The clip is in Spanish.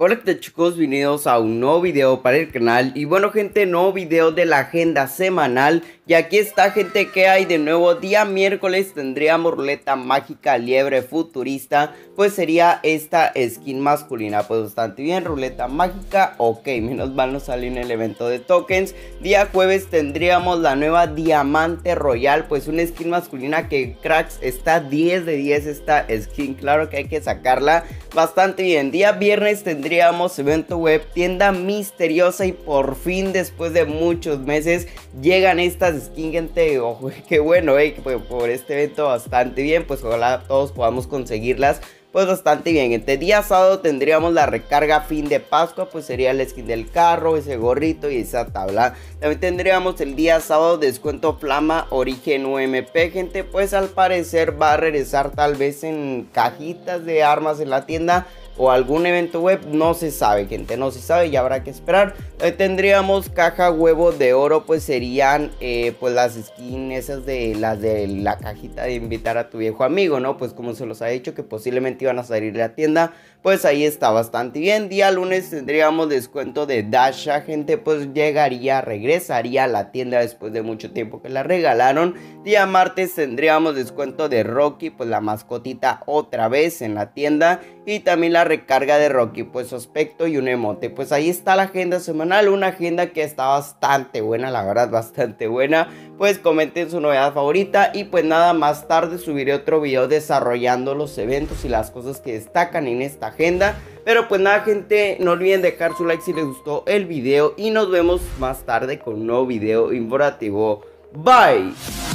Hola, ¿qué tal, chicos? Bienvenidos a un nuevo video para el canal. Y bueno, gente, nuevo video de la agenda semanal. Y aquí está, gente, que hay de nuevo. Día miércoles tendríamos ruleta mágica liebre futurista. Pues sería esta skin masculina. Pues bastante bien, ruleta mágica. Ok, menos mal no salió en el evento de tokens. Día jueves tendríamos la nueva diamante royal. Pues una skin masculina que, cracks, está 10 de 10 esta skin. Claro que hay que sacarla bastante bien. Día viernes tendríamos evento web, tienda misteriosa, y por fin después de muchos meses llegan estas skins, gente. Ojo, qué bueno, por este evento bastante bien. Pues ojalá todos podamos conseguirlas. Pues bastante bien, gente. Día sábado tendríamos la recarga fin de Pascua. Pues sería el skin del carro, ese gorrito y esa tabla. También tendríamos el día sábado descuento Flama Origen UMP, gente. Pues al parecer va a regresar tal vez en cajitas de armas en la tienda o algún evento web, no se sabe, gente, no se sabe, ya habrá que esperar. Tendríamos caja huevo de oro, pues serían pues las skins esas de la cajita de invitar a tu viejo amigo, ¿no? Pues como se los ha dicho que posiblemente iban a salir de la tienda, pues ahí está bastante bien. Día lunes tendríamos descuento de Dasha, gente, pues regresaría a la tienda después de mucho tiempo que la regalaron. Día martes tendríamos descuento de Rocky, pues la mascotita otra vez en la tienda. Y también la recarga de Rocky, pues su aspecto y un emote. Pues ahí está la agenda semanal, una agenda que está bastante buena, la verdad, bastante buena. Pues comenten su novedad favorita y pues nada, más tarde subiré otro video desarrollando los eventos y las cosas que destacan en esta agenda. Pero pues nada, gente, no olviden dejar su like si les gustó el video y nos vemos más tarde con un nuevo video informativo. Bye.